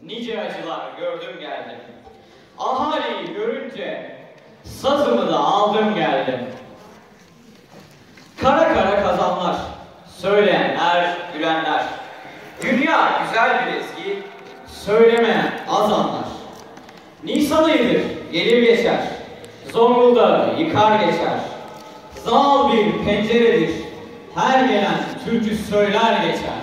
Nice acılar gördüm geldim. Ahaliyi görünce sazımı da aldım geldim. Kara kara kazanlar, söyleyenler, gülenler. Dünya güzel bir ezgi, söylemeyen az anlar. Nisan ayıdır, gelir geçer. Zonguldak'ı yıkar geçer. Zal bir penceredir, her gelen türkü söyler geçer.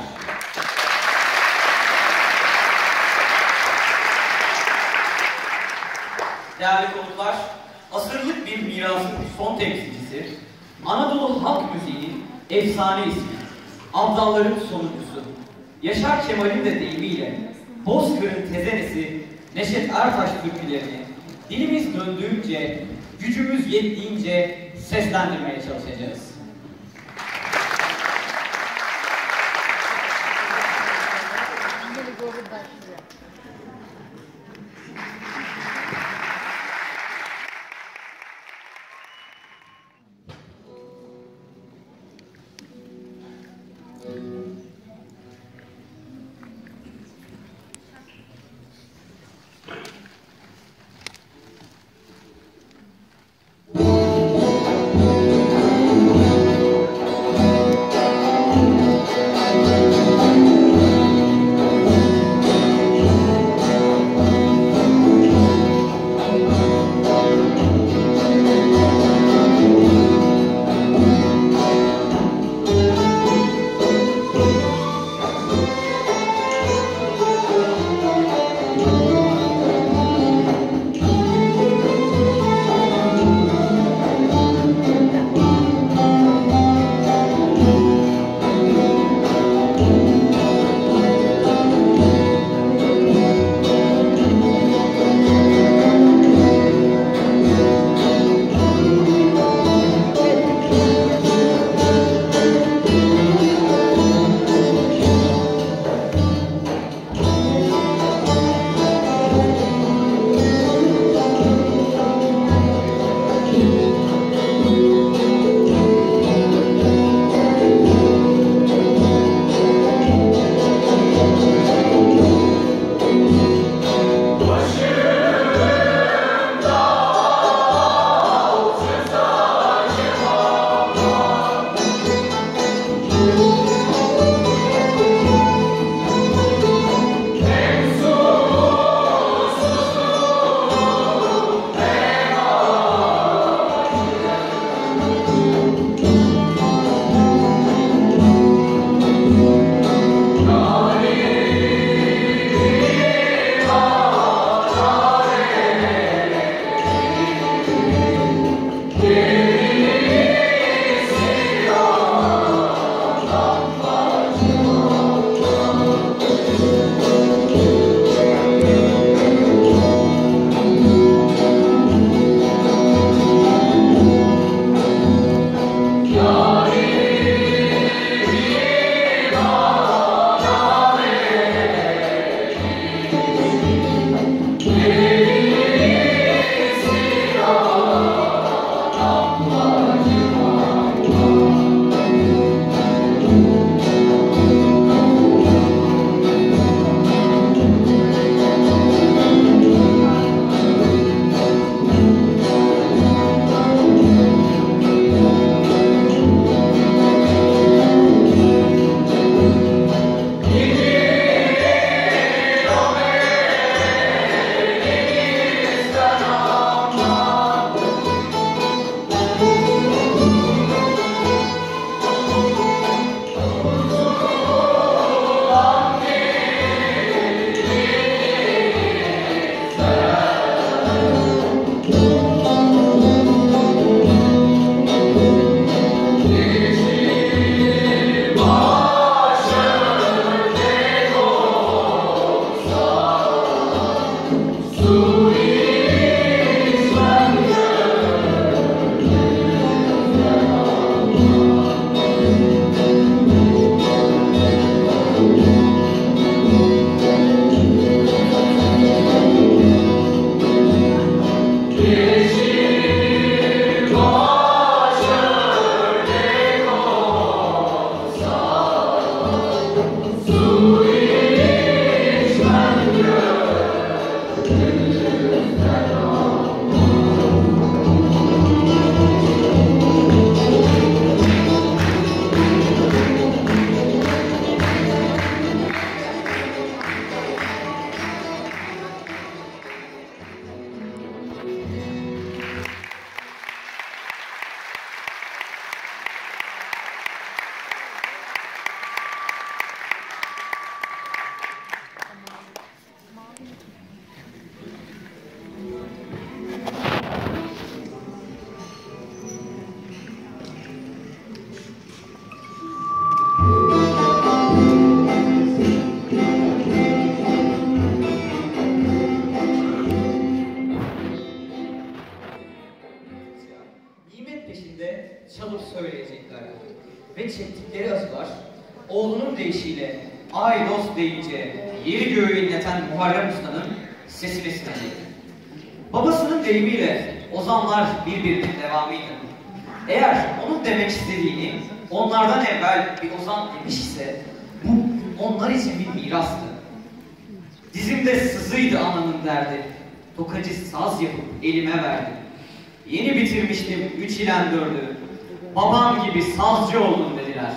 Değerli konuklar, asırlık bir mirasın son temsilcisi, Anadolu halk müziğinin efsane ismi, Abdalların sonuncusu, Yaşar Kemal'in de deyimiyle Bozkır'ın tezenesi Neşet Ertaş türkülerini dilimiz döndüğünce, gücümüz yettiğince seslendirmeye çalışacağız. paydos deyince yeri göğü inleten Muharrem Usta'nın sesini sinirliydi. Babasının deyimiyle ozanlar birbirinin devamıydı. Eğer onun demek istediğini onlardan evvel bir ozan demiş ise bu onlar için bir mirastı. Dizimde sızıydı ananın derdi. Tokacı saz yapıp elime verdi. Yeni bitirmiştim 3 ile 4'ü. Babam gibi sazcı oldun dediler.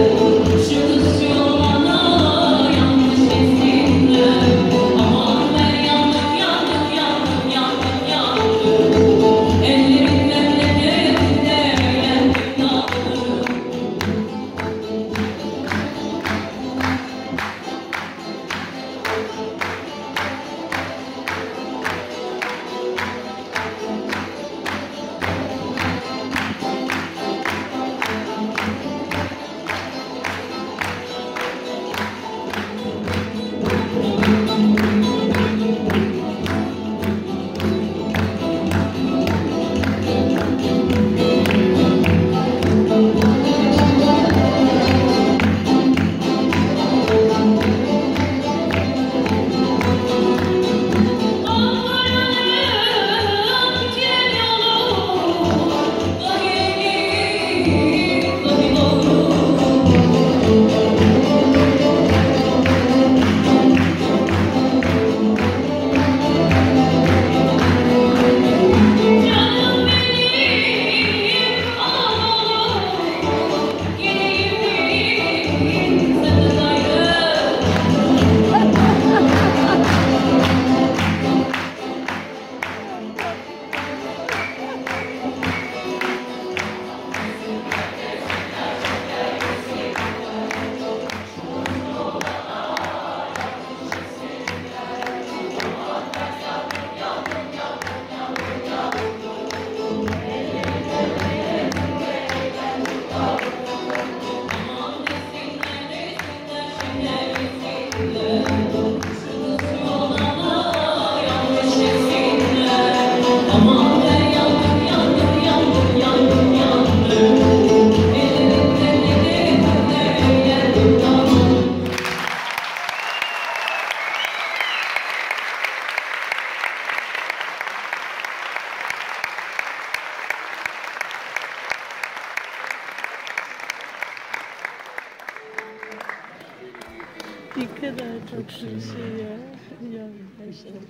Ne kadar tatlı bir şey ya. Ya maşallah.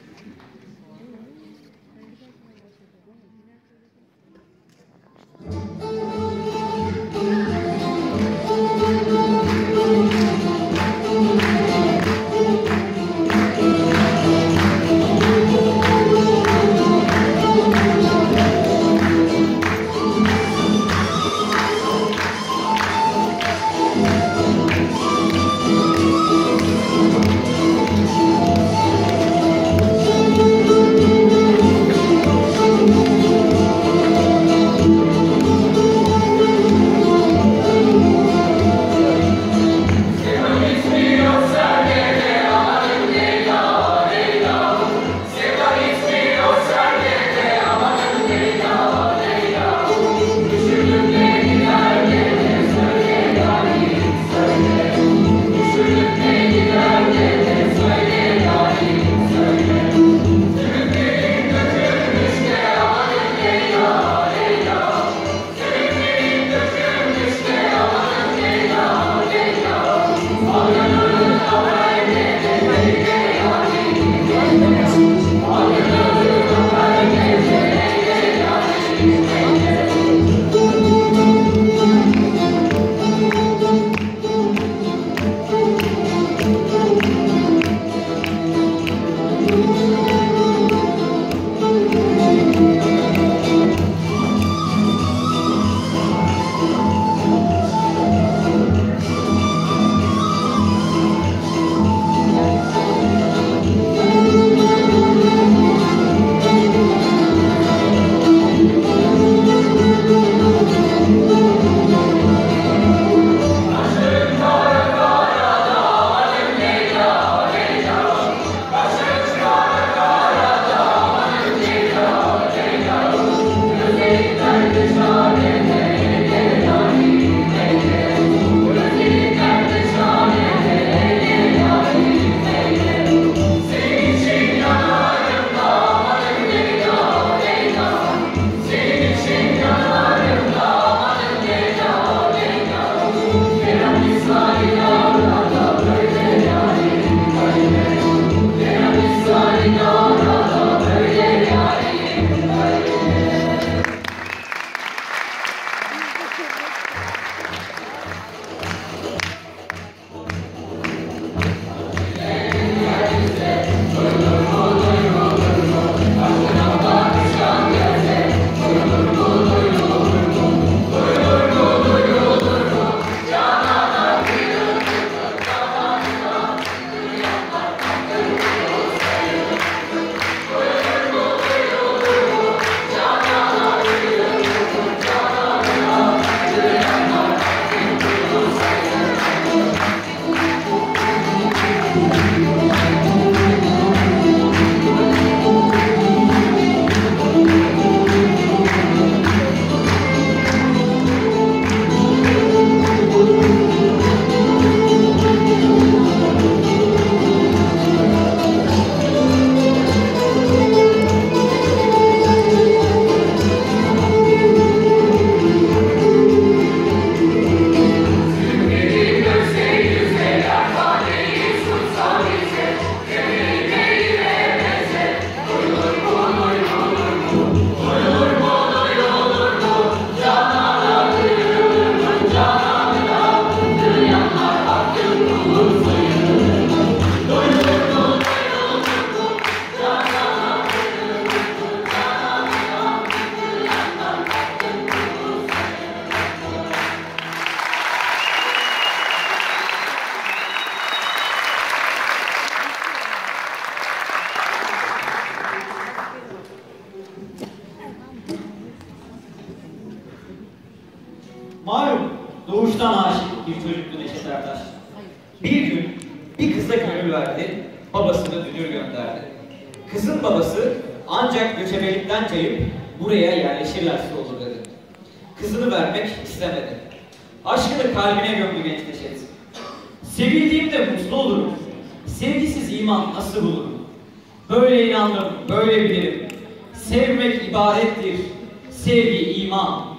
kıza gönül verdi, babasını dünür gönderdi. Kızın babası ancak göçebelikten cayıp buraya yerleşirlerse olur dedi. Kızını vermek istemedi. Aşkını kalbine gömdü genç Neşet. Sevildiğimde mutlu olurum. Sevgisiz iman nasıl bulurum? Böyle inandım, böyle bilirim. Sevmek ibadettir, sevgi iman.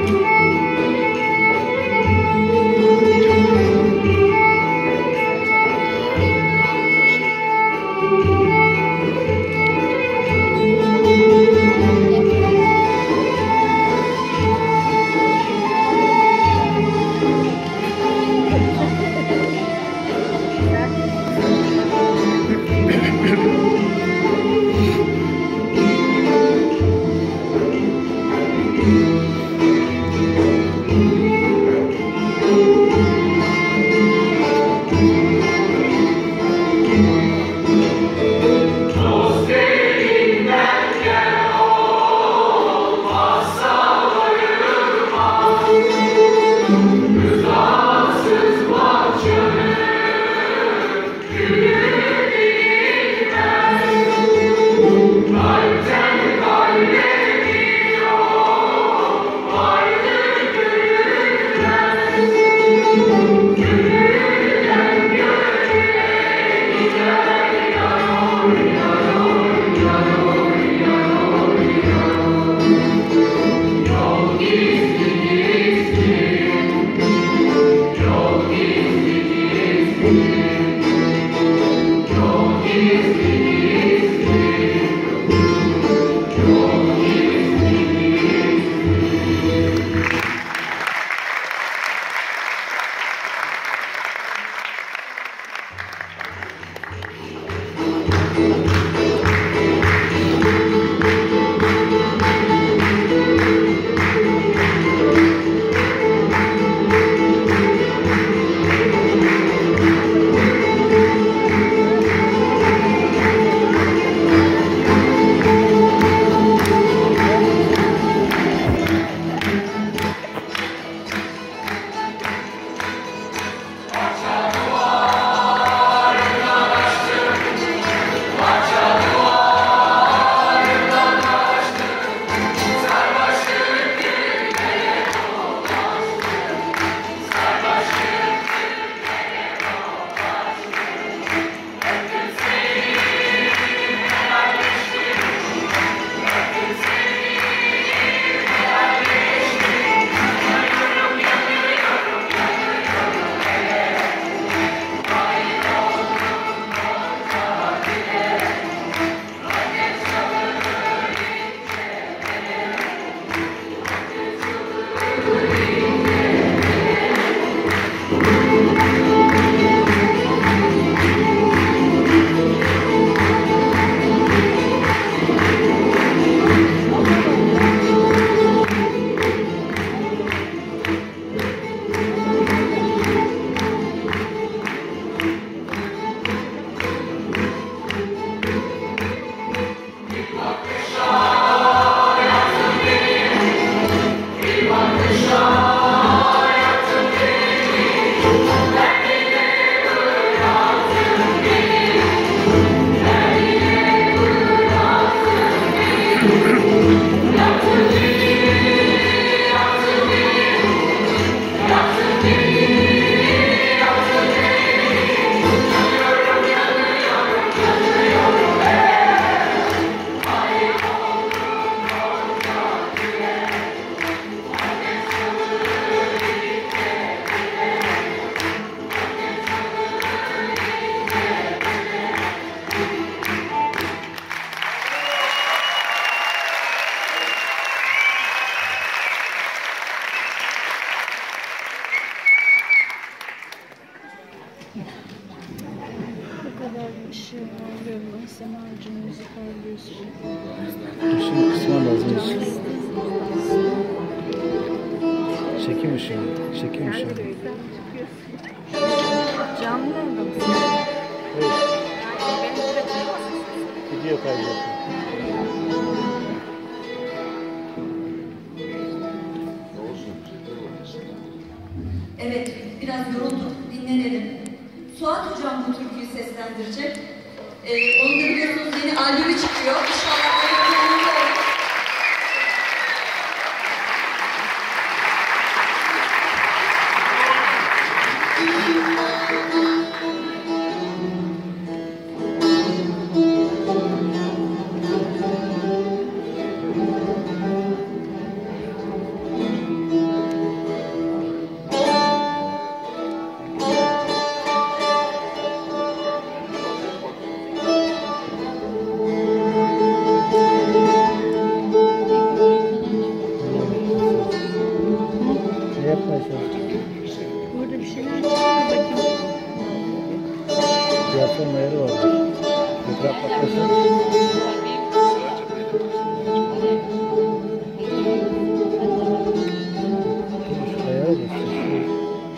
Işığı kısman lazım. Çekim ışığı. Çekim ışığı. Canlı yayında mısın? Evet. Video kaydı. Evet, biraz yorulduk, dinlenelim. Suat Hocam bu türküyü seslendirecek. Onun da biliyorsunuz yeni albümü çıkıyor. İnşallah öyle olur. Ne yapmaya çalışacak? Burada bir şeyler çıkıyor bakayım. Diyafram ayarı varmış. Etraf bakmasın. Şu ayarı göster.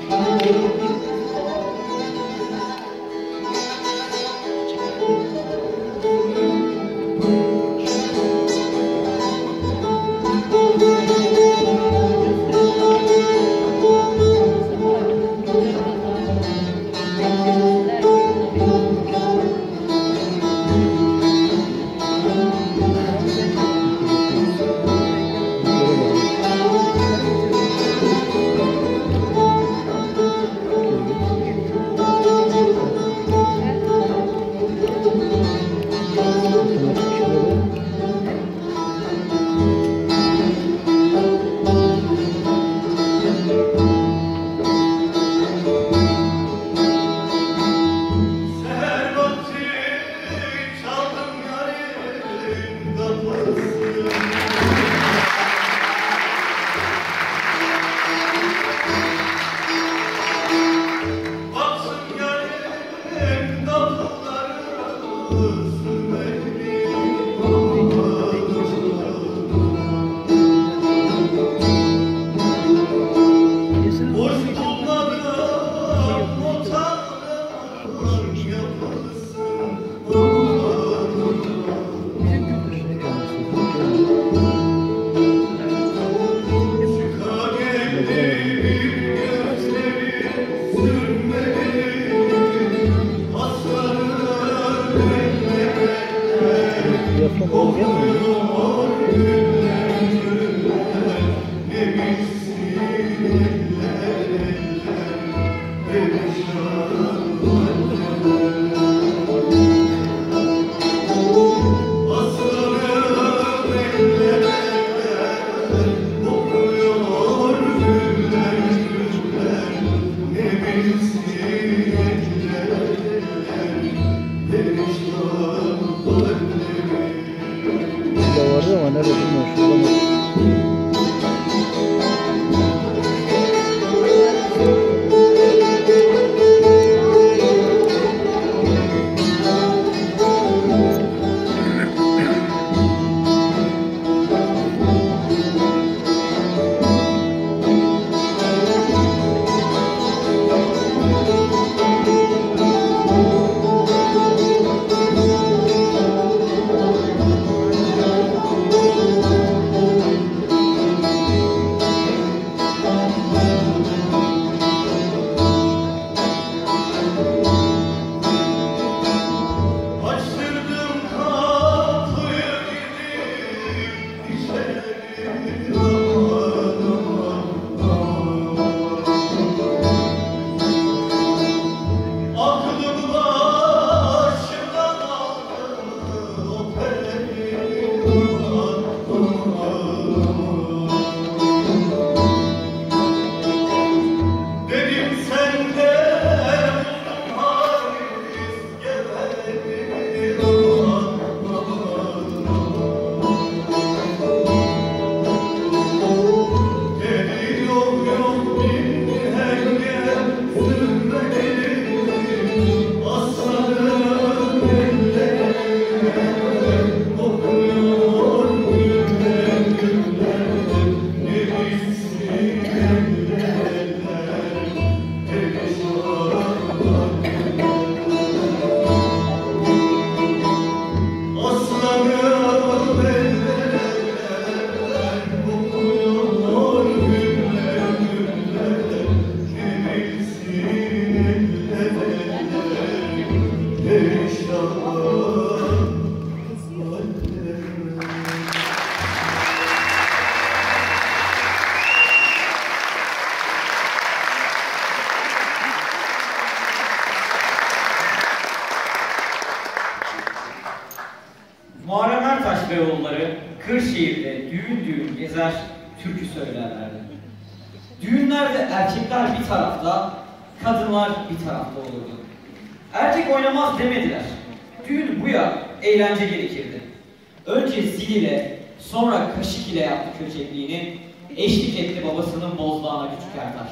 Muharrem Ertaş ve oğulları Kırşehir'de düğün gezer, türkü söylerlerdi. Düğünlerde erkekler bir tarafta, kadınlar bir tarafta olurdu. Erkek oynamaz demediler. Düğün buya eğlence gerekirdi. Önce zil ile, sonra kaşık ile yaptı köçekliğini, eşlik etti babasının bozdağına küçük. Şükertaş.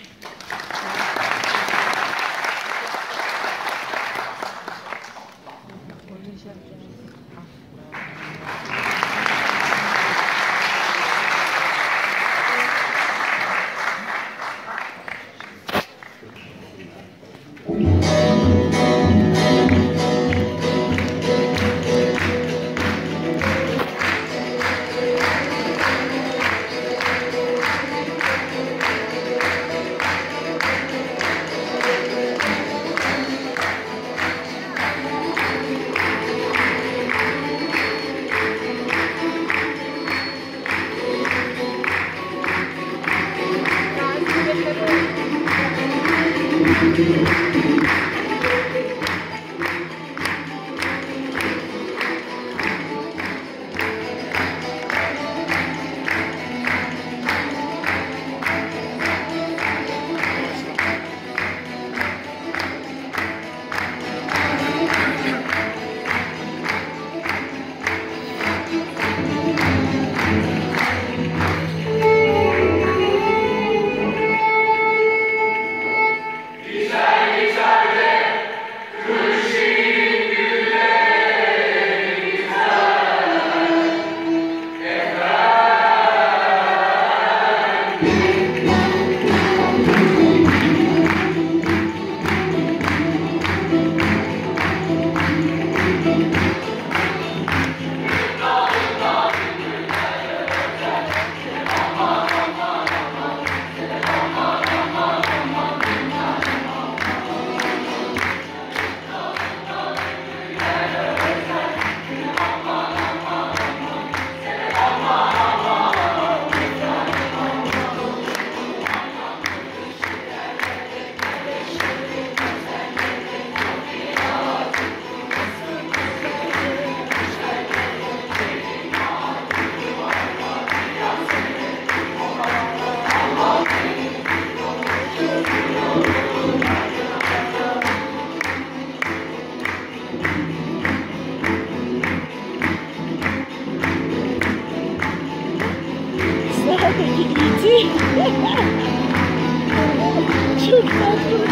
Çok tatlı.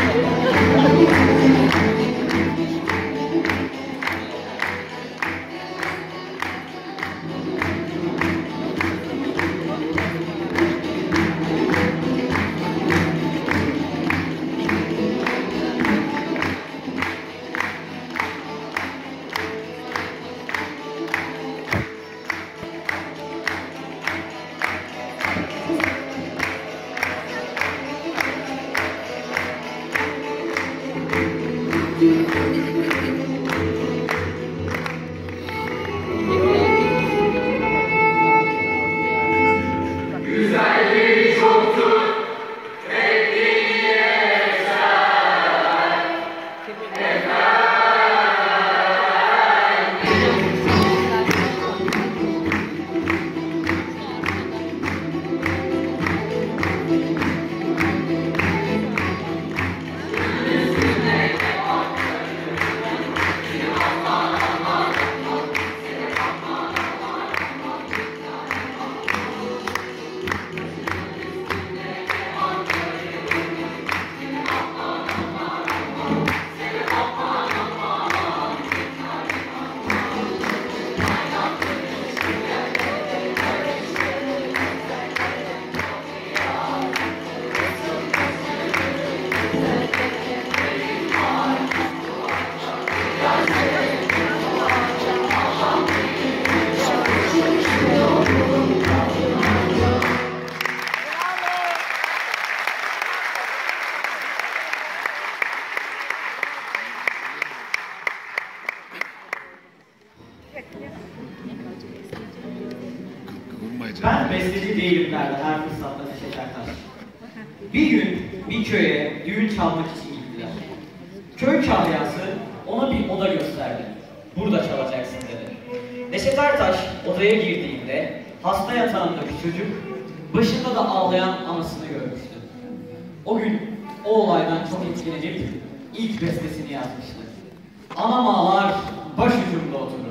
Ben besteci değilim derdi her fırsatta Şekertaş. Bir gün bir köye düğün çalmak için gittiler. Köy kahyası ona bir oda gösterdi. Burada çalacaksın dedi. Neşet Ertaş odaya girdiğinde hasta yatağındaki çocuk başında da ağlayan anasını görmüştü. O gün o olaydan çok etkilenip ilk bestesini yazmıştı. Anam ağlar başucumda oturur.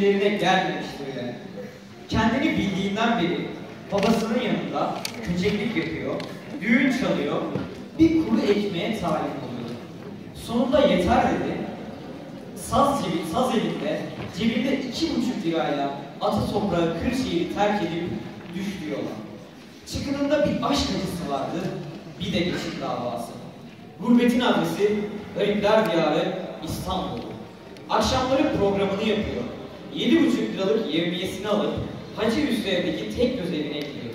düşüncelerine gelmemiştir yani. Kendini bildiğinden beri babasının yanında köçeklik yapıyor, düğün çalıyor, bir kuru ekmeğe talip oluyor. Sonunda yeter dedi, saz elinde, cebinde 2,5 lirayla ata toprağı Kırşehir'i terk edip düştü yola. Çıkınında bir aşk acısı vardı, bir de geçim davası. Gurbetin adresi Garipler Diyarı İstanbul. Akşamları programını yapıyor. 7,5 liralık yevmiyesini alıp Hacı Hüsrev'deki tek göz evine gidiyor.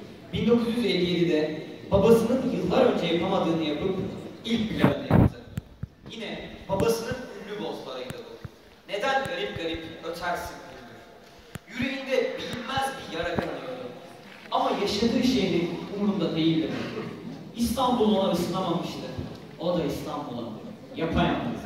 1957'de babasının yıllar önce yapamadığını yapıp ilk planını yaptı. Yine babasının ünlü bozlarıydı bu. Neden garip garip ötersin güldür. Yüreğinde bilinmez bir yara kanıyordu. Ama yaşadığı şehrin umurunda değildi. İstanbul ona ısınamamıştı. O da İstanbul'a yapayalnız.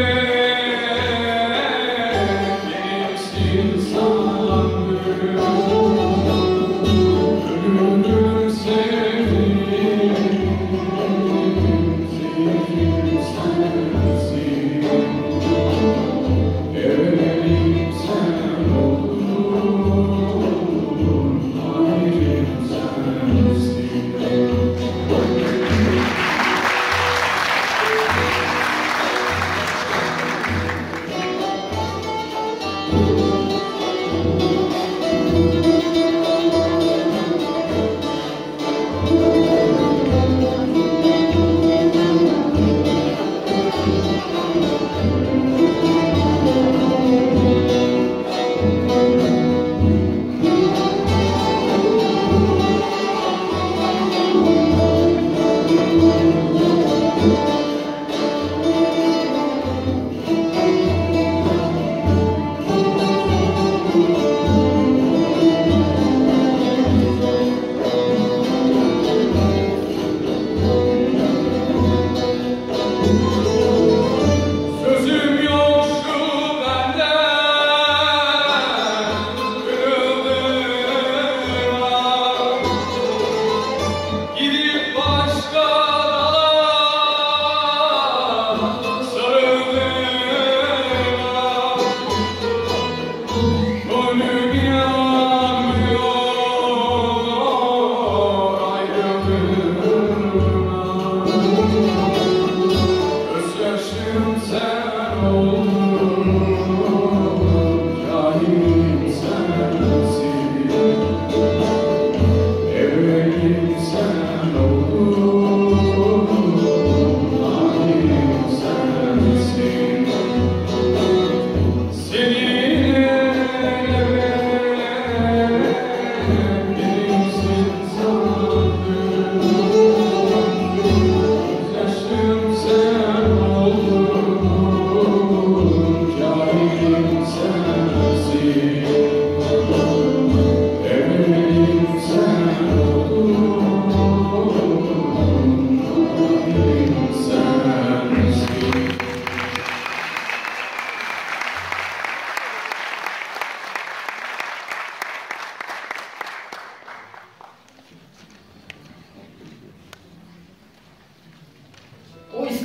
Sen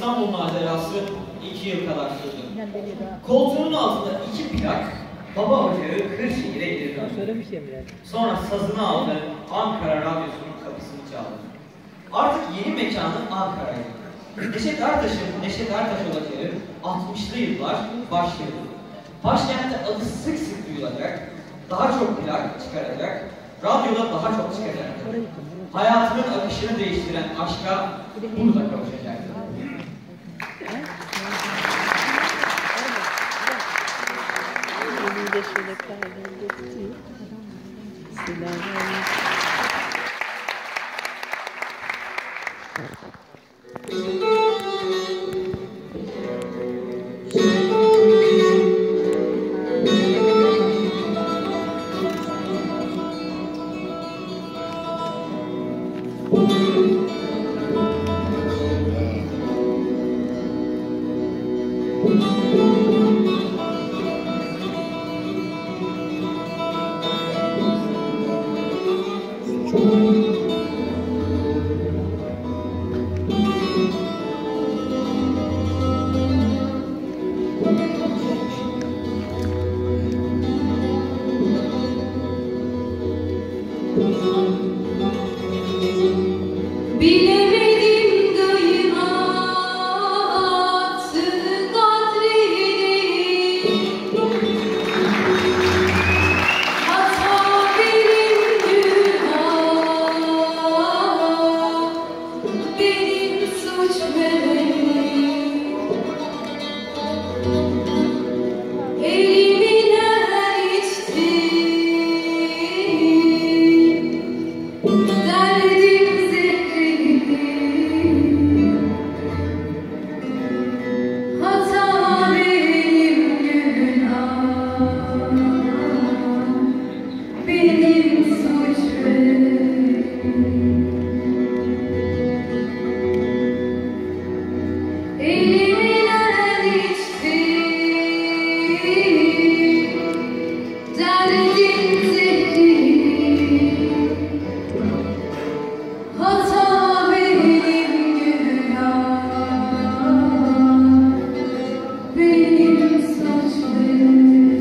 İstanbul macerası 2 yıl kadar sürdü. Koltuğunun altında 2 plak baba ocağı Kırşehir'e geri döndü. Sonra sazını aldı, Ankara Radyosu'nun kapısını çaldı. Artık yeni mekanı Ankara'ydı. Neşet Ertaş ocağı 60'lı yıllar başlıyordu. Başkentte adı sık sık duyulacak, daha çok plak çıkaracak, radyoda daha çok çıkacaktı. Hayatının akışını değiştiren aşka burada kavuşacaktı. Bilemedim kıymatını kadrini, hata benim günah, benim suç benim. Elimden içti derdim zehrini, hata benim günah, benim suç benim. Elimden içti derdim zehrini, hata benim günah, benim suç benim.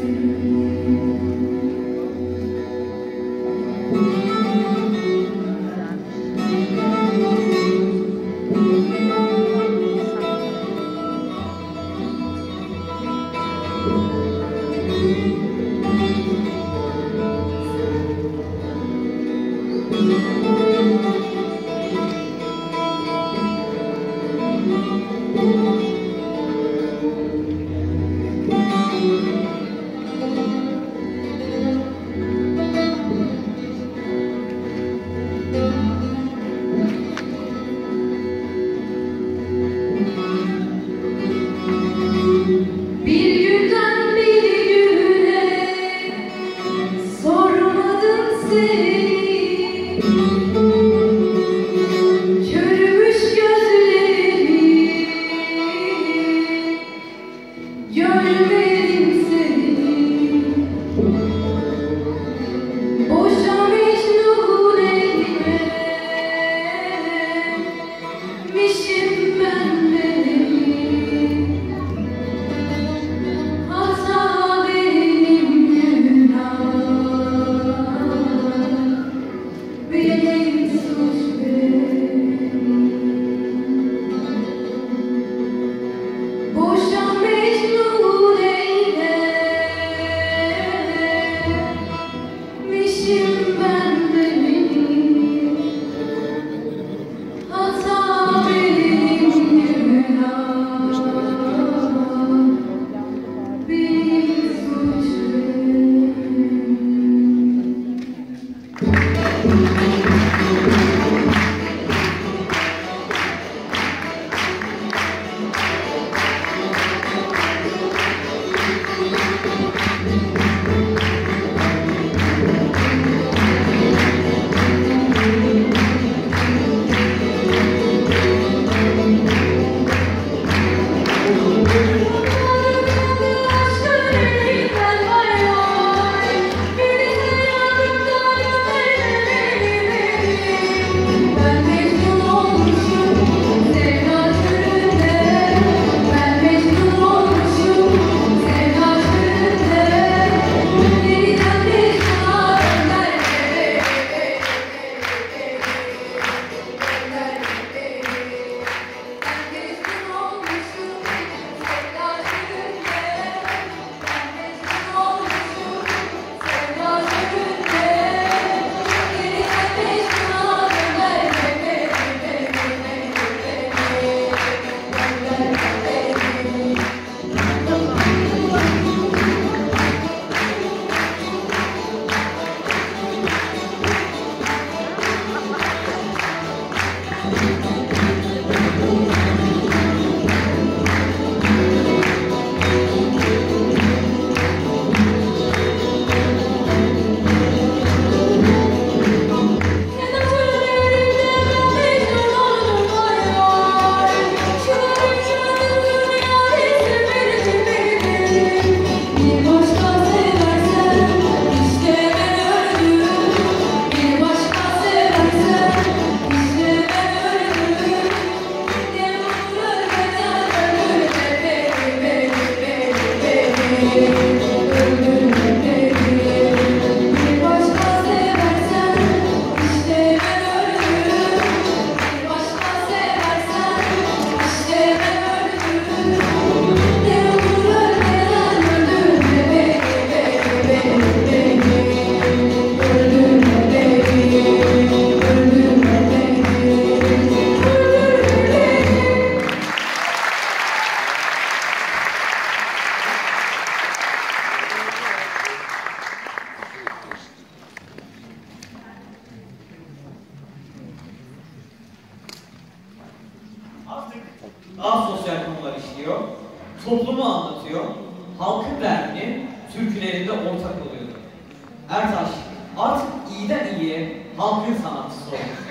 Bir günden bir güne sormadım seni, körmüş gözlerim, görmedim seni. Boşa mecnun eylemişim ben beni, hata benim günah, benim suç benim. Boşa mecnun eylemişim ben beni, hata benim günah, benim suç benim. Daha sosyal konular işliyor, toplumu anlatıyor, halkın derdini türkülerinde ortak oluyordu. Ertaş artık iyiden iyiye halkın sanatçısı oldu.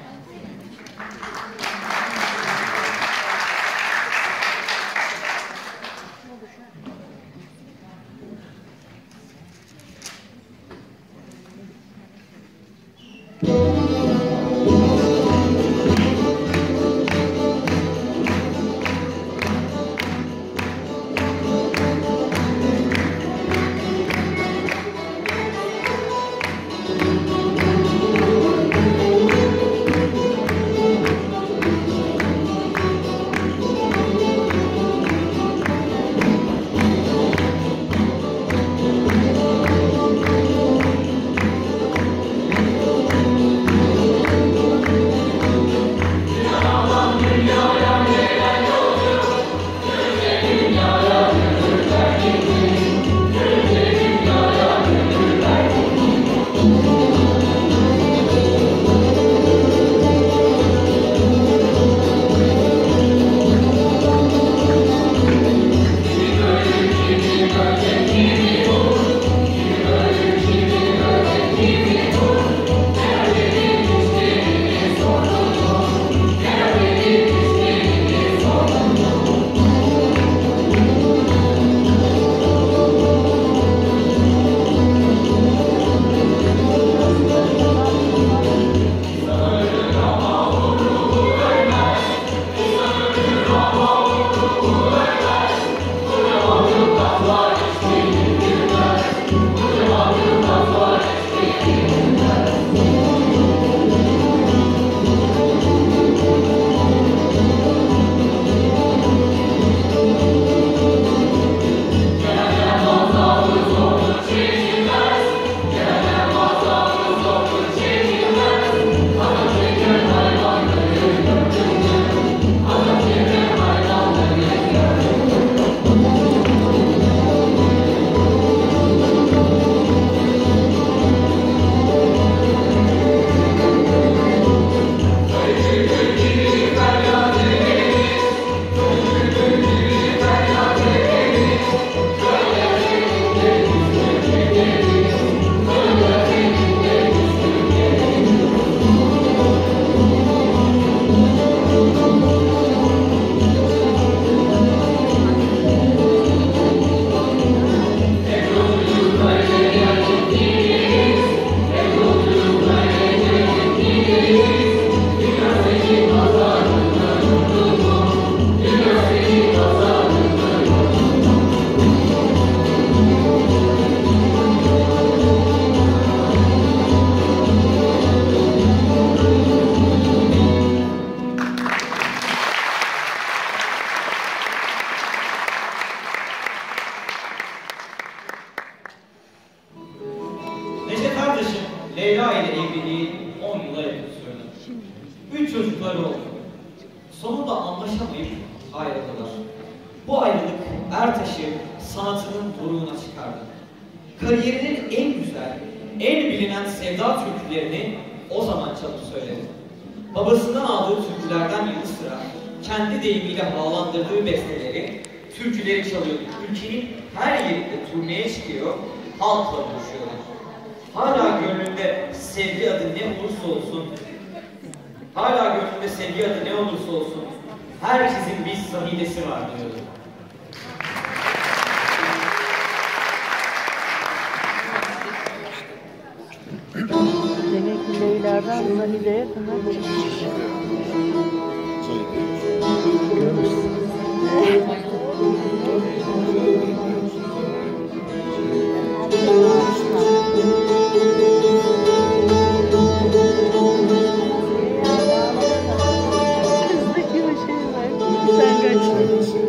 Leyla ile evliliği 10 yıla yakın sürdü. 3 çocukları oldu. Sonunda anlaşamayıp ayrıldılar. Bu ayrılık Ertaş'ı sanatının doruğuna çıkardı. Kariyerinin en güzel, en bilinen sevda türkülerini o zaman çalıp söyledi. Babasından aldığı türkülerden yanı sıra kendi deyimiyle havalandırdığı besteleri, türküleri çalıyordu. Ülkenin her yerinde turneye çıkıyor, halkla buluşuyordu. Hala gönlünde sevgi adı ne olursa olsun, herkesin bir sahidesi var diyordu. Demek ki Leyla'dan Zanide'ye kadar çıkmış. Kızdaki bir şey var. Sen kaçtın.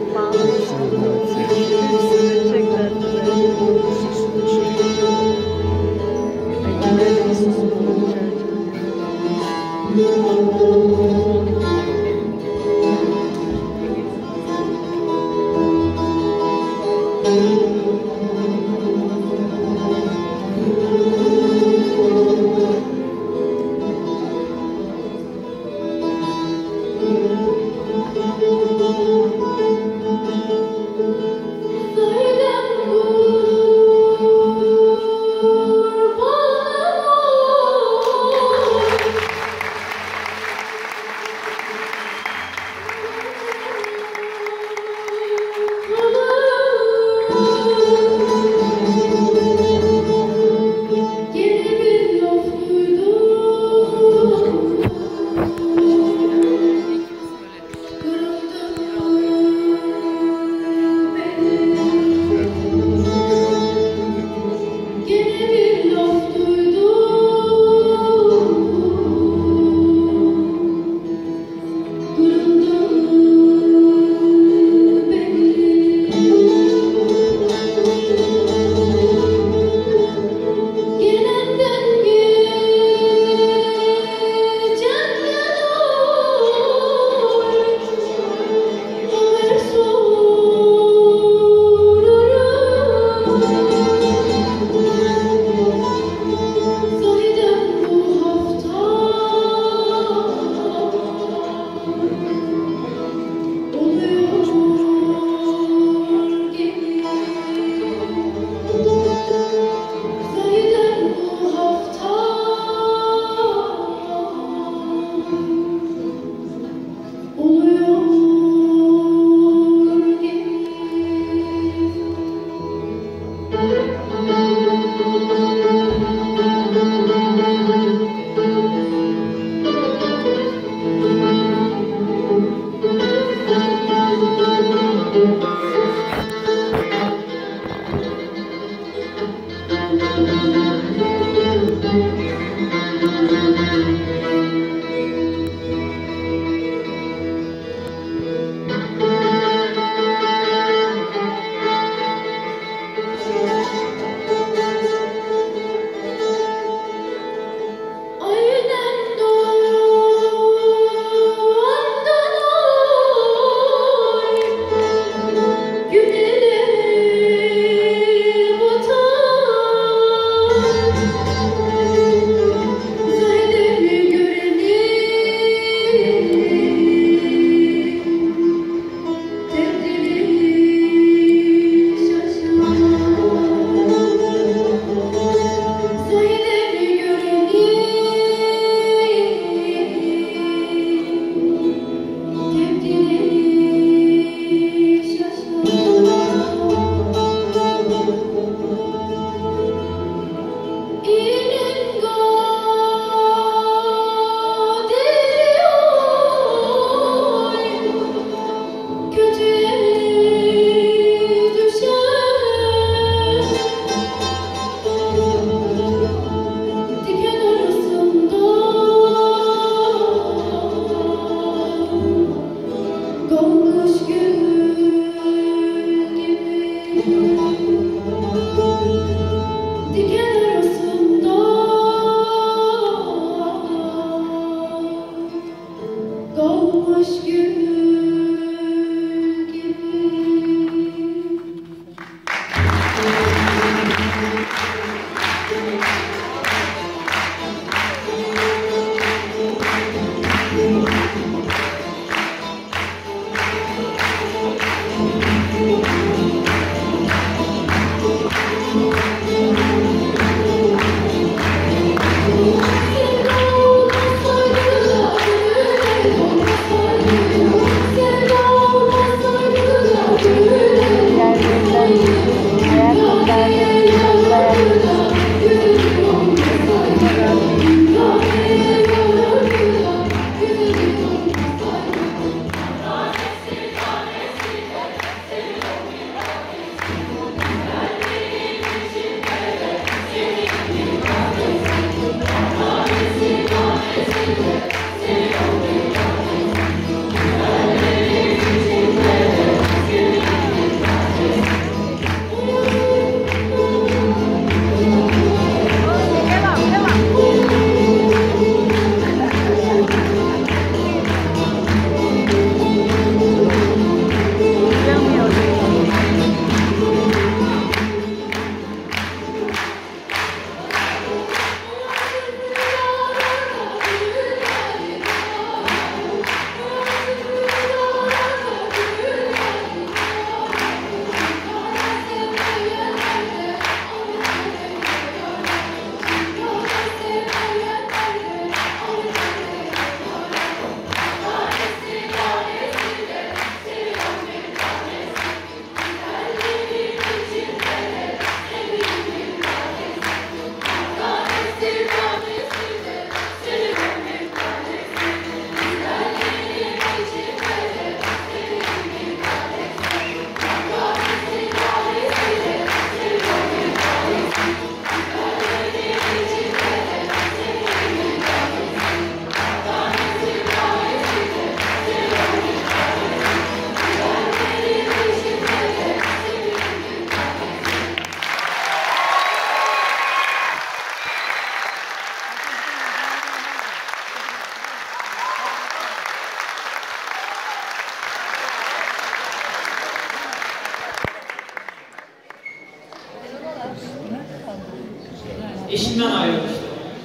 Eşinden ayrılmıştı.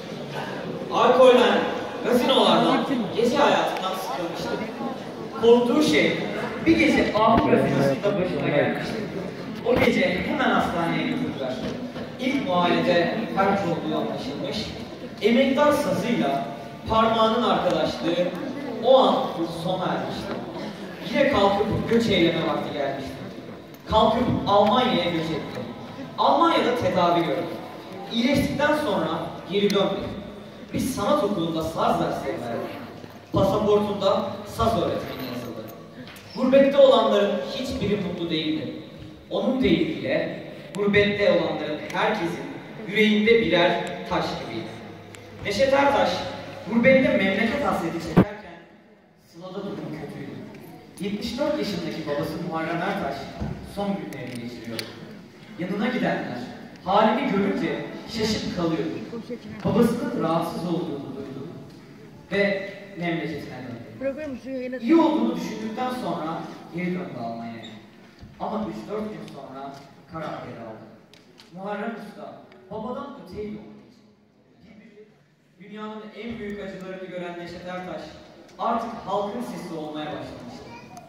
Alkolden, gazinolardan, gece hayatından sıkılmıştı. Korktuğu şey bir gece Ahu gazinosunda başına gelmişti. O gece hemen hastaneye götürdüler. İlk muayenede felç olduğu anlaşılmış. Emektar sazıyla parmağının arkadaşlığı o an sona ermişti. Yine kalkıp göç eyleme vakti gelmişti. Kalkıp Almanya'ya göç etti. Almanya'da tedavi gördü. İyileştikten sonra geri döndü. Bir sanat okulunda saz dersleri verdi. Pasaportunda saz öğretmeni yazıldı. Gurbette olanların hiçbiri mutlu değildi. Onun deyimiyle gurbette olanların herkesin yüreğinde birer taş gibiydi. Neşet Ertaş gurbette memleket hasreti çekerken Sıla'da durum kötüydü. 74 yaşındaki babası Muharrem Ertaş son günlerini geçiriyordu. Yanına gidenler halini görünce şaşıp kalıyordu. Babasının rahatsız olduğunu duydu ve memleketine döndü. İyi olduğunu düşündükten sonra geri döndü Almanya'ya. Ama 3-4 gün sonra karar geri aldı. Muharrem Usta babadan öteydi onun için. Dünyanın en büyük acılarını gören Neşet Ertaş artık halkın sesi olmaya başlamıştı.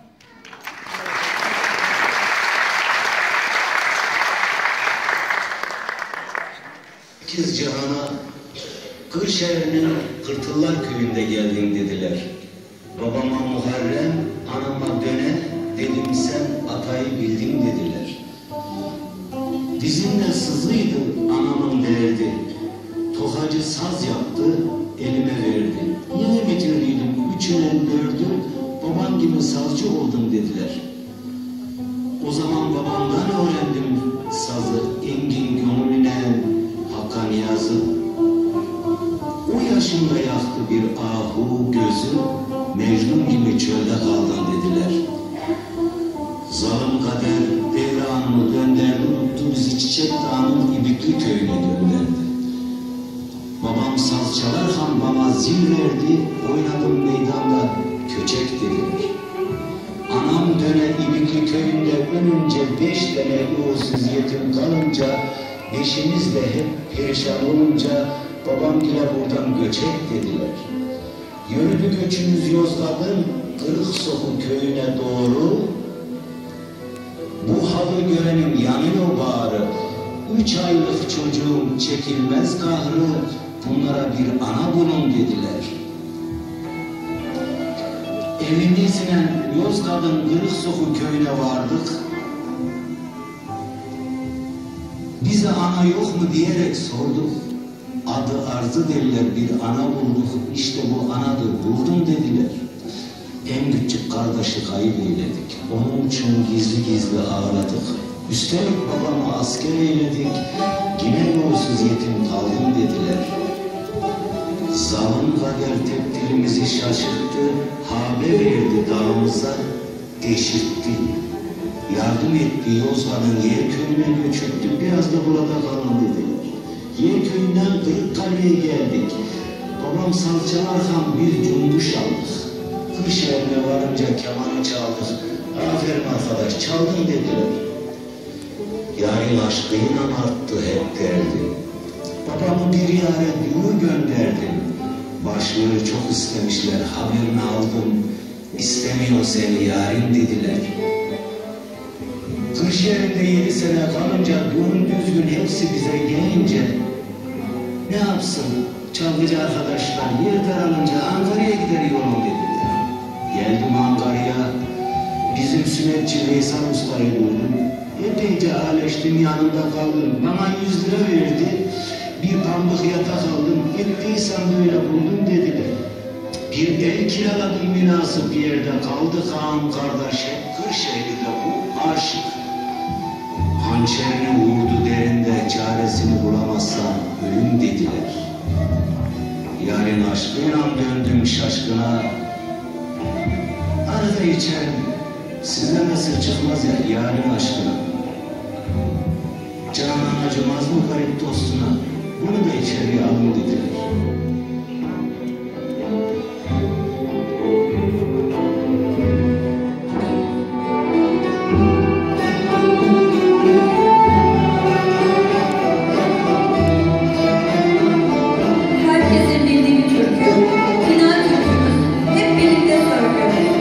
Cihana, Kırşehir'in Kırtıllar köyünde geldim dediler. Babama Muharrem, anama Döne, dedim sen atayı bildin dediler. Dizimde sızıydı anamın derdi, tokacı saz yaptı, elime verdi. Yine bitirdiydim, üçüne dördü, baban gibi sazcı oldum dediler. O zaman babamdan öğrendim sazı, engin gönlüne, Hakka niyazı. O yaşında yaktı bir ahu gözü, Mecnun gibi çölde kaldın dediler. Zalim kader devranını döndürdü, unuttu bizi Çiçek Dağı'nın İbikli köyüne gönderdi. Babam saz çalarken bana zil verdi, oynadım meydanda köçek dediler. Anam Döne İbikli köyünde ölünce 5 tane yolsuz yetim kalınca, eşimiz de hep perişan olunca babamgile buradan göçek dediler. Yürüdü göçümüz Yozgat'ın Kırıksokuk köyüne doğru. Bu halı görenin yanıyor bağrı. 3 aylık çocuğum çekilmez kahrı, bunlara bir ana bulun dediler. Evimizle Yozgat'ın Kırıksokuk köyüne vardık. Bize ana yok mu diyerek sorduk. Adı Arzu derler, bir ana bulduk. İşte bu anadır, buldum dediler. En küçük kardeşi kaybeyledik. Onun için gizli gizli ağladık. Üstelik babamı asker eyledik. Yine yolsuz yetim kaldım dediler. Zalim Allah'ın kader tedbirimizi şaşırttı, haber verdi dağımıza, deşirtti. Yardım etti Yozgat'ın Yerköy'üne göçürdü, biraz da burada kalın dedi. Yerköy'ünden Kırıkkale'ye geldik. Babam salçalarken bir cumbuş aldık. Kırşehir'e varınca kemanı çaldık. Aferin arkadaş, çaldın dediler. Yarın aşkıyla arttı hep derdi. Babamı bir yare yolu gönderdim. Başlığı çok istemişler, haberini aldım. İstemiyor seni yarim dediler. Kırşehir'de 7 sene kalınca doğru düzgün hepsi bize gelince ne yapsın? Çalgıcı arkadaşlar yer daralınca Ankara'ya gider yolum dediler. Geldim Ankara'ya, bizim sünnetçi Veysel Usta'yı buldum. Epeyce ağleştim, yanında kaldım. Bana 100 lira verdi, bir pambık yatak aldım. Ettiysen böyle buldum dediler. Bir ev kiraladım münasip bir yerde, kaldık ağam kardeş hep Kırşehir'de bu aşık. Hançerini vurdu derinde, çaresini bulamazsa ölüm dediler. Yarın aşkıyla döndüm şaşkına. Arada içerim, sizden nasıl çıkmaz ya yarın aşkına. Canan acımaz mı garip dostuna, bunu da içeriye alın dediler. Herkesin bildiği bir türkü, final türkümüz. Hep birlikte söylüyoruz.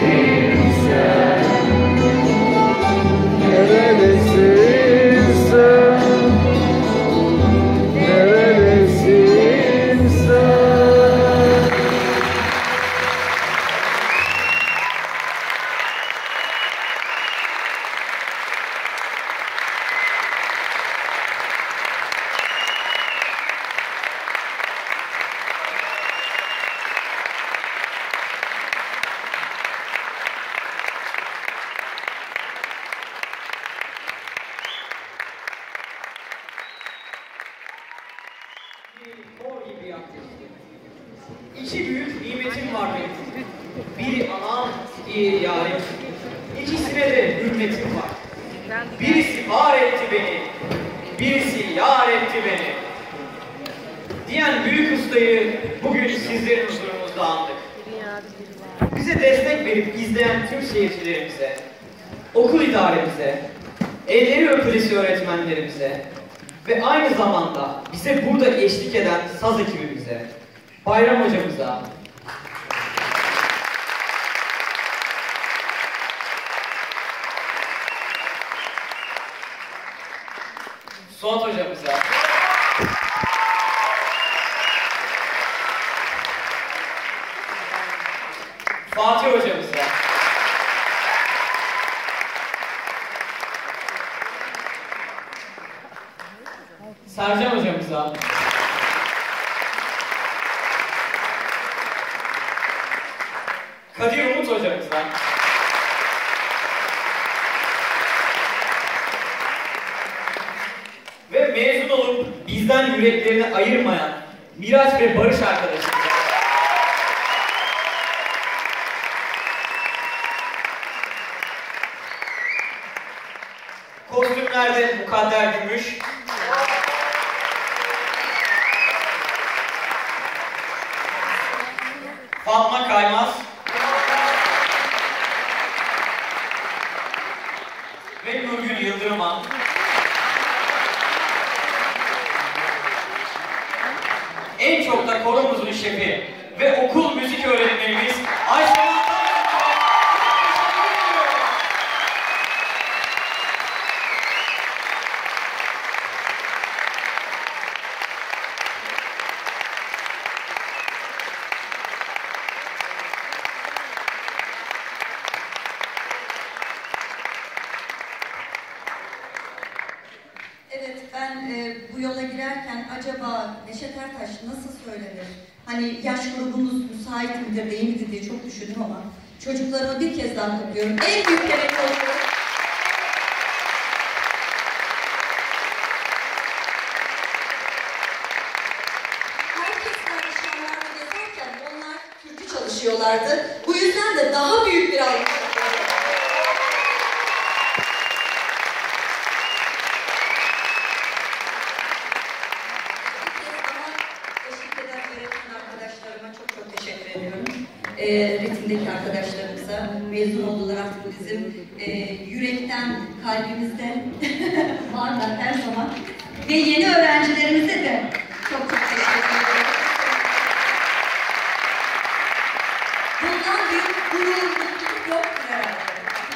Kor gibi yaklaştı. İki büyük nimetim var benim. Biri anam, diğeri yarim. İkisine de hürmetim var. Birisi var etti beni, birisi yar etti beni. Diyen büyük ustayı bugün sizlerin huzurunuzda andık. Bize destek verip izleyen tüm seyircilerimize, okul idaremize, elleri öpülesi öğretmenlerimize ve aynı zamanda bize burada eşlik eden saz ekibimize, Bayram hocamıza, Suat hocamıza, Fatih hocamıza, Sercan hocamıza, Kadir Umut hocamıza, ve mezun olup bizden yüreklerini ayırmayan Miraç ve Barış arkadaşımıza, kostümlerde Mukadder Gümüş, Fatma Kaymaz ve Nurgül Yıldırıman, en çok da koromuzun şefi ve okul müzik öğretmenimiz Ayşe. Evet, ben bu yola girerken acaba Neşet Ertaş nasıl söylenir? Hani yaş grubumuz müsait midir, değil midir diye çok düşündüm ama çocuklarıma bir kez daha kutluyorum. En büyük demek oluyor. Herkes nişanlarda gezerken onlar türkü çalışıyorlardı. Bu yüzden de daha büyük bir algı. Ritimdeki arkadaşlarımıza, mezun oldular artık bizim yürekten, kalbimizden varlar her zaman. Ve yeni öğrencilerimize de çok teşekkür ederim. Bundan büyük gurur, mutluluk yoktur herhalde.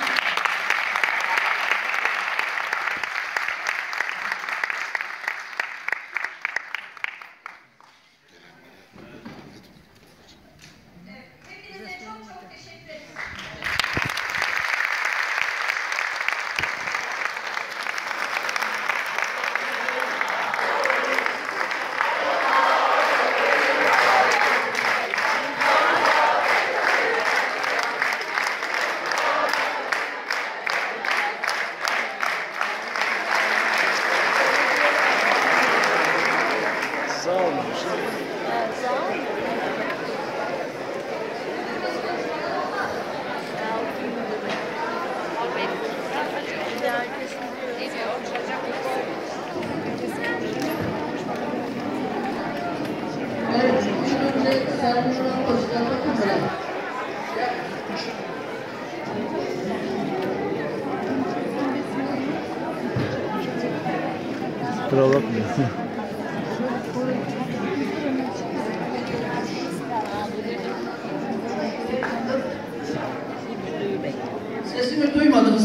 Kusura bakma.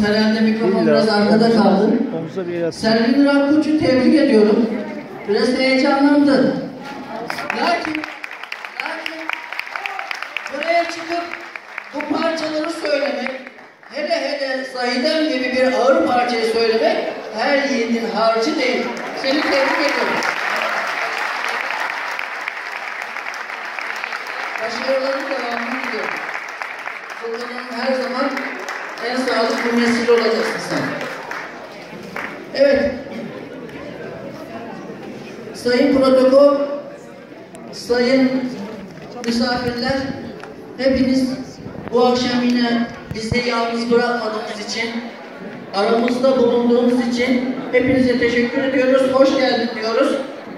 herhalde mikrofon biraz arkada kaldı. Omza bir el at. Selvin Rakkoç'u tebrik ediyorum. Biraz heyecanlandı. Lakin buraya çıkıp bu parçaları söylemek, hele Zahidem gibi bir ağır parçayı söylemek her yiğidin harcı değil. Seni tebrik ediyorum. Başarıların devamını diliyorum. Sultan'ın her zaman en sağlıklı nesil olacaksın sen. Evet. Sayın protokol, sayın misafirler, hepiniz bu akşam yine bizi yalnız bırakmadığınız için, aramızda bulunduğunuz için hepinize teşekkür ediyoruz. Hoş geldin diyoruz.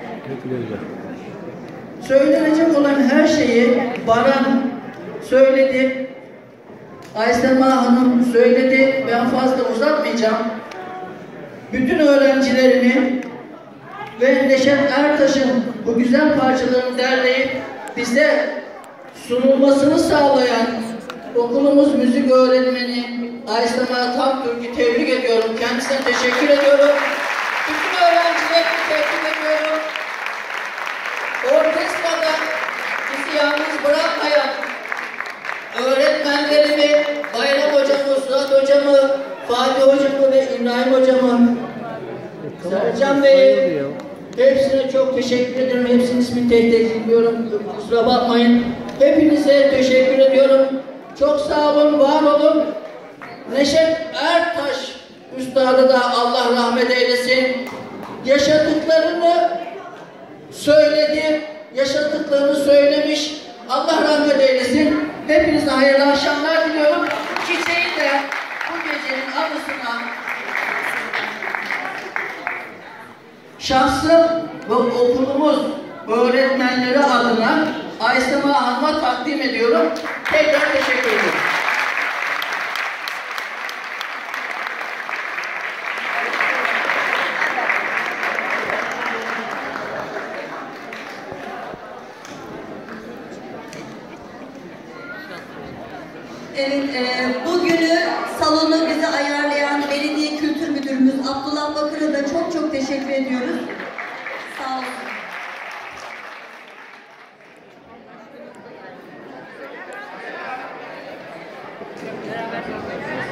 Söylenecek olan her şeyi Baran söyledi. Aysema Hanım söyledi. Ben fazla uzatmayacağım. Bütün öğrencilerini ve Neşet Ertaş'ın bu güzel parçalarını derleyip bize sunulmasını sağlayan okulumuz müzik öğretmeni Aysema Taktürk'ü tebrik ediyorum. Kendisine teşekkür ediyorum. Bütün öğrencilerimi tebrik ediyorum. Orkestrada bizi yalnız bırakmayan öğretmenlerimi, Bayram hocamı, Suat hocamı, Fatih hocamı ve İbrahim hocamı, Sercan Bey'e hepsine çok teşekkür ederim. Hepsinin ismini tek tek bilmiyorum. Kusura bakmayın. Hepinize teşekkür ediyorum. Çok sağ olun, var olun. Neşet Ertaş Üstad'a da Allah rahmet eylesin. Yaşadıklarını söyledi, yaşadıklarını söylemiş. Allah rahmet eylesin. Hepinize hayırlı akşamlar diliyorum. Çiçeği de bu gecenin anısına şahsım ve okulumuz öğretmenleri adına Aysema Hanım'a takdim ediyorum. Tekrar teşekkür ederim. Evet, bugünü salonu bize ayarlayan Belediye Kültür Müdürümüz Abdullah Bakır'a da çok çok teşekkür ediyoruz. Sağ olun.